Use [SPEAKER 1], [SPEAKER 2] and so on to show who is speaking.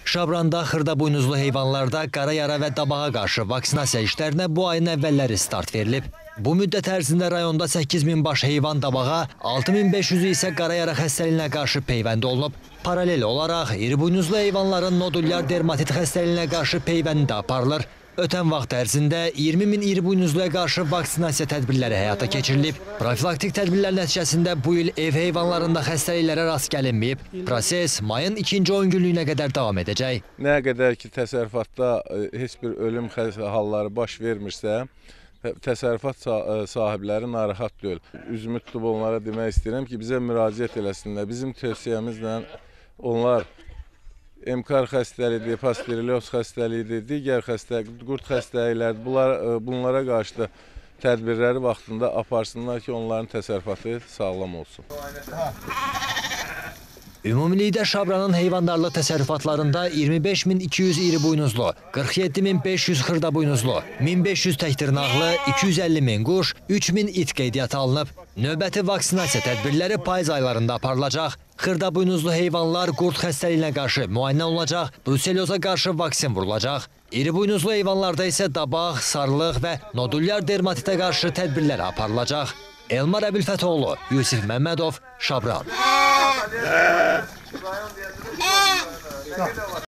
[SPEAKER 1] Şabranda xırdabuynuzlu heyvanlarda qara yara və dabağa qarşı vaksinasiya işlərinə bu ayın əvvəlləri start verilib. Bu müddət ərzində rayonda 8000 baş heyvan dabağa, 6500-ü isə qara yara xəstəliyinə qarşı peyvənd olunub. Paralel olaraq iribuynuzlu heyvanların nodulyar dermatit xəstəliyinə qarşı peyvəndi də aparılır. Ötən vaxt ərzində 20.000 iribuynuzluya qarşı vaksinasiya tədbirləri həyata keçirilib. Profilaktik tədbirlər nəticəsində bu il ev heyvanlarında xəstəliklərə rast gəlinməyib. Proses mayın 2-ci 10 günlüyünə qədər davam edəcək.
[SPEAKER 2] Nə qədər ki, təsərrüfatda heç bir ölüm halları baş vermirsə, təsərrüfat sahibləri narahat deyil. Üzümü tutub onlara demək istəyirəm ki, bizə müraciət eləsinlər. Bizim tövsiyəmizlə onlar MKR xəstəliyidir, pasteurelioz xəstəliyidir, digər qurd xəstəliklərdir. Bunlara qarşı da tədbirləri vaxtında aparsınlar ki, onların təsərrüfatı sağlam olsun.
[SPEAKER 1] Ümumilikdə Şabranın heyvandarlıq təsərrüfatlarında 25.200 iribuynuzlu, 47.500 xırdabuynuzlu, 1500 təkdırnaqlı, 250.000 quş, 3000 it qeydiyyata alınıb. Növbəti vaksinasiya tədbirləri payız aylarında aparılacaq. Xırdabuynuzlu heyvanlar qurd xəstəliyinə qarşı müayinə olunacaq, bruselyoza qarşı vaksin vurulacaq. İribuynuzlu heyvanlarda isə dabaq, sarılıq və nodulyar dermatitə qarşı tədbirlər aparılacaq. Elmar Əbülfətoğlu, Yusif Məmmədov, Şabran.